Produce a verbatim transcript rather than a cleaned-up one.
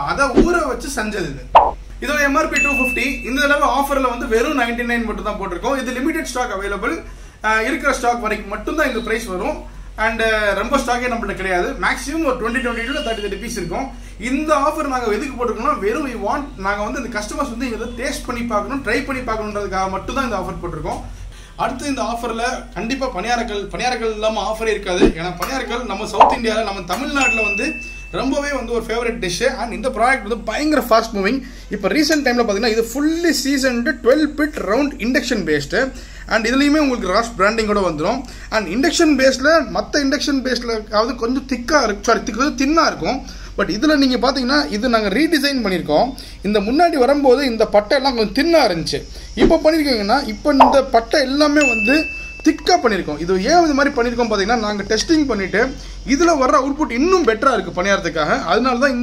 அதை ஊற வச்சு செஞ்சது இது. இதோட எம்ஆர்பி டூ ஃபிஃப்டி. இந்த தடவை ஆஃபர்ல வந்து வெறும் நைன்டி நைன் மட்டும் தான் போட்டிருக்கோம். இது லிமிடெட் ஸ்டாக் அவைலபிள். இருக்கிற ஸ்டாக் வரைக்கும் மட்டும்தான் இந்த பிரைஸ் வரும். அண்ட் ரொம்ப ஸ்டாக்கே நம்மள்ட்ட கிடையாது. மேக்ஸிமம் ஒரு twenty twenty to thirty thirty piece இருக்கும். இந்த ஆஃபர் நாங்கள் எதுக்கு போட்டிருக்கோம்னா வெறும் வி வாண்ட் நாங்கள் வந்து இந்த கஸ்டமர்ஸ் வந்து இதை டேஸ்ட் பண்ணி பார்க்கணும், ட்ரை பண்ணி பார்க்கணுன்றதுக்காக மட்டும் தான் இந்த ஆஃபர் போட்டிருக்கோம். அடுத்து இந்த ஆஃபரில் கண்டிப்பாக பணியாரங்கள் பணியாரங்கள் இல்லாமல் ஆஃபரே இருக்காது. ஏன்னா பணியாரங்கள் நம்ம சவுத் இந்தியாவில் நம்ம தமிழ்நாட்டில் வந்து ரொம்பவே வந்து ஒரு ஃபேவரட் டிஷ்ஷு. அண்ட் இந்த ப்ராடக்ட் வந்து பயங்கர ஃபாஸ்ட் மூவிங். இப்போ ரீசெண்ட் டைமில் பார்த்தீங்கன்னா இது fully seasoned dual fit round induction based. And இதுலேயுமே உங்களுக்கு ராஷ் பிராண்டிங்கோட வந்துடும். அண்ட் இண்டக்ஷன் பேஸில் மற்ற இண்டக்ஷன் பேஸில் அதாவது கொஞ்சம் திக்காக இருக்கும், சாரி திக்கு தின்னாக இருக்கும். பட் இதில் நீங்கள் பார்த்தீங்கன்னா இது நாங்கள் ரீடிசைன் பண்ணியிருக்கோம். இந்த முன்னாடி வரும்போது இந்த பட்டை எல்லாம் கொஞ்சம் தின்னாக இருந்துச்சு. இப்போ பண்ணியிருக்கீங்கன்னா இப்போ இந்த பட்டை எல்லாமே வந்து திக்காக பண்ணியிருக்கோம். இது ஏன் இந்த மாதிரி பண்ணியிருக்கோம் பார்த்தீங்கன்னா நாங்கள் டெஸ்டிங் பண்ணிவிட்டு இதில் வர்ற அவுட்புட் இன்னும் பெட்டராக இருக்குது பணியாரத்துக்காக. அதனால தான்